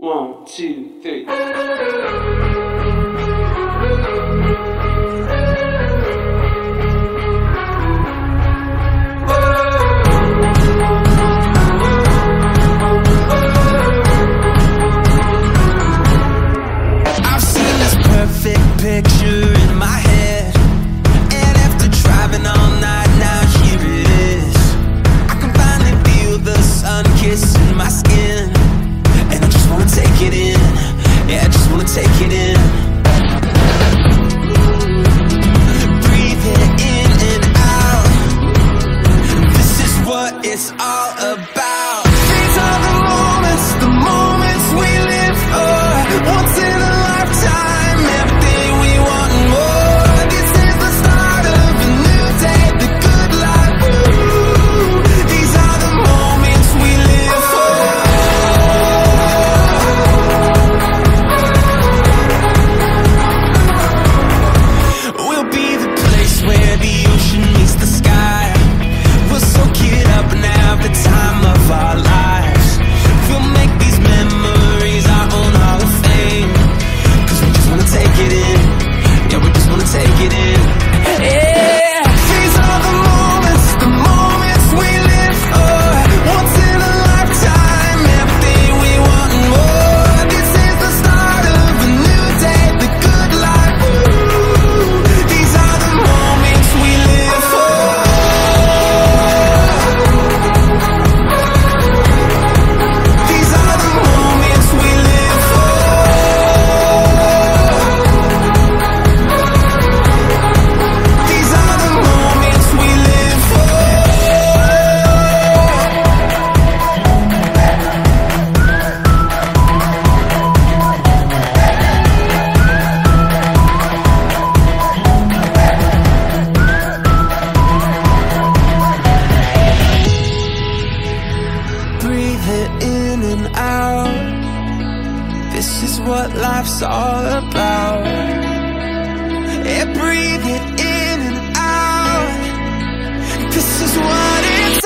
1, 2, 3. I've seen this perfect picture in my head, and after driving all night, now here it is. I can finally feel the sun kissing my skin, and I just wanna take it in. Yeah, I just wanna take it in. Breathe it in and out. This is what it's all about. These are the moments we live for. Once in a lifetime, everything we want and more. This is the start of a new day, the good life. Ooh, these are the moments we live for. We'll be the place where the ocean meets the sky. We'll soak it up and have the time of our lives. We'll make these memories our own Hall of Fame, 'cause we just wanna take it in. Yeah, we just wanna take it in. Yeah, these are the moments we live for. Once in a lifetime, everything we want and more. This is the start of a new day, the good life. Ooh, these are the moments we live for. These are the moments we live for. These are the moments we live for. Breathe it in and out. This is what life's all about. Yeah, breathe it in and out. This is what it's